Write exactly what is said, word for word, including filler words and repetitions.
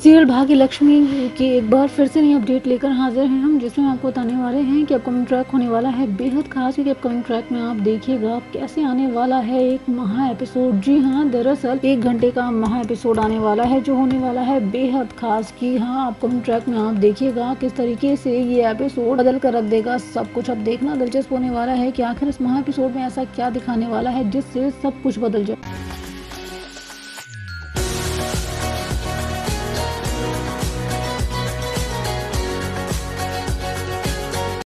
Serial भाग्य लक्ष्मी की एक बार फिर से नई अपडेट लेकर हाजिर हैं हम, जिसमें आपको बताने वाले हैं कि अपकमिंग ट्रैक होने वाला है बेहद खास। क्योंकि अपकमिंग ट्रैक में आप देखिएगा कैसे आने वाला है एक महा एपिसोड। जी हाँ, दरअसल एक घंटे का महा एपिसोड आने वाला है जो होने वाला है बेहद खास। की हाँ, अपकमिंग ट्रैक में आप देखिएगा किस तरीके से ये एपिसोड बदल कर रख देगा सब कुछ। अब देखना दिलचस्प होने वाला है कि आखिर इस महा एपिसोड में ऐसा क्या दिखाने वाला है जिससे सब कुछ बदल जाए।